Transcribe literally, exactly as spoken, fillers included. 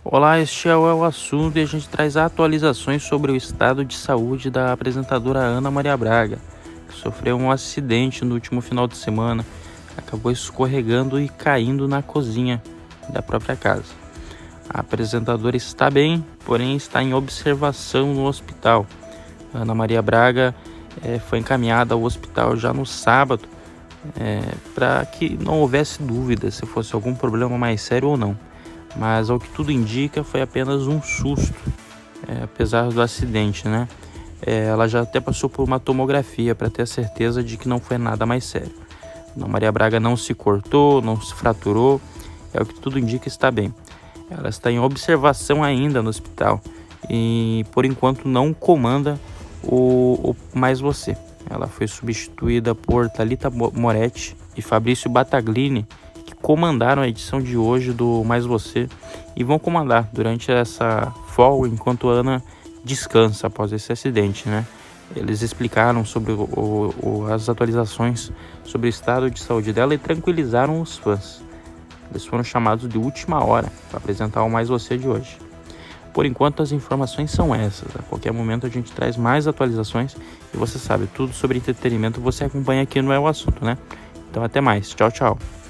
Olá, este é o assunto e a gente traz atualizações sobre o estado de saúde da apresentadora Ana Maria Braga, que sofreu um acidente no último final de semana, acabou escorregando e caindo na cozinha da própria casa. A apresentadora está bem, porém está em observação no hospital. Ana Maria Braga é, foi encaminhada ao hospital já no sábado, é, para que não houvesse dúvida se fosse algum problema mais sério ou não. Mas ao que tudo indica foi apenas um susto, é, apesar do acidente, né? É, ela já até passou por uma tomografia para ter a certeza de que não foi nada mais sério. Ana Maria Braga não se cortou, não se fraturou, é o que tudo indica, está bem. Ela está em observação ainda no hospital e por enquanto não comanda o, o Mais Você. Ela foi substituída por Thalita Moretti e Fabrício Battaglini, que comandaram a edição de hoje do Mais Você e vão comandar durante essa folga enquanto a Ana descansa após esse acidente, né? Eles explicaram sobre o, o, as atualizações sobre o estado de saúde dela e tranquilizaram os fãs. Eles foram chamados de última hora para apresentar o Mais Você de hoje. Por enquanto as informações são essas. A qualquer momento a gente traz mais atualizações e você sabe, tudo sobre entretenimento você acompanha aqui no É o Assunto, né? Então até mais. Tchau, tchau.